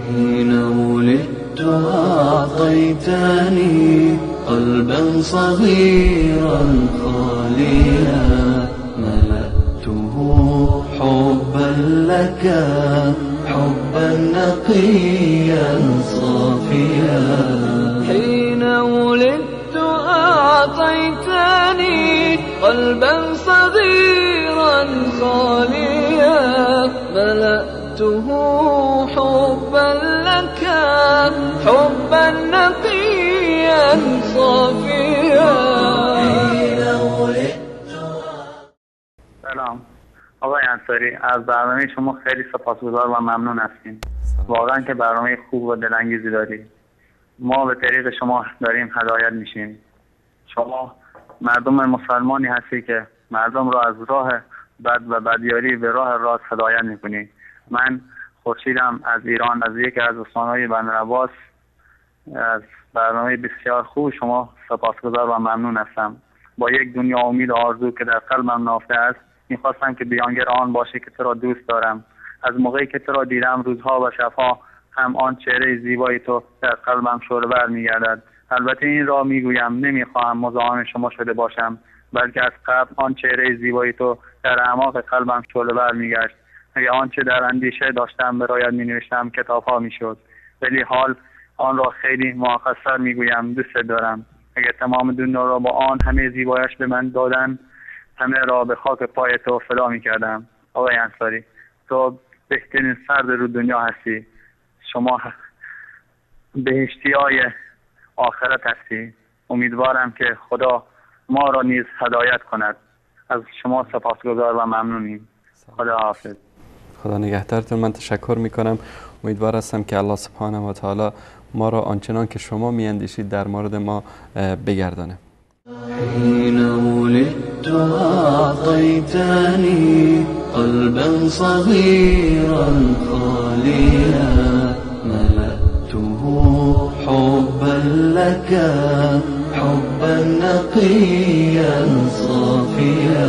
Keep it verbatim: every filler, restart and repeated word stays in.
حين ولدت أعطيتني قلبا صغيرا خاليا ملأته حبا لك حبا نقيا صافيا. حين ولدت أعطيتني قلبا صغيرا خاليا ملأته حبا لك حبا نقيا صافيا. حين ولدت. سلام آقای انصاری، از برنامه شما خیلی سپاسگزار و ممنون هستیم. واقعا که برنامه خوب و دلانگیزی دارید. ما به طریق شما داریم هدایت میشیم. شما مردم مسلمانی هستی که مردم را از راه بد و بدیاری به راه راست هدایت میکنی. من خورشیدم از ایران، از یکی از استانهای بندرعباس. از برنامه بسیار خوب شما سپاسگزار و ممنون هستم. با یک دنیا امید و آرزو که در قلبم نهفته است، میخواستم که بیانگر آن باشه که تو را دوست دارم. از موقعی که تو را دیدم روزها و شبها هم آن چهره زیبای تو در قلبم شعله‌ور میگردد. البته این را میگویم نمیخواهم مزاحم شما شده باشم، بلکه از قبل آن چهره زیبای تو در اعماق قلبم شعله‌ور میگشت. اگه آنچه در اندیشه داشتم برایت مینوشتم کتاب‌ها میشد، ولی حال آن را خیلی مختصر میگویم دوست دارم. اگه تمام دنیا را با آن همه زیبایش به من دادن، همه را به خاک پای تو فدا میکردم. آقای انصاری، تو بهترین فرد رو دنیا هستی. شما بهشتیای آخرت هستی. امیدوارم که خدا ما را نیز هدایت کند. از شما سپاسگزار و ممنونیم. خدا حافظ. خدا نگهدارتون. من تشکر میکنم. امیدوار هستم که الله سبحانه و تعالی ما را آنچنان که شما میاندیشید در مورد ما بگردانه. حين ولدت أعطيتني قلبا صغيرا خاليا ملأته حبا لك حبا نقيا صافيا.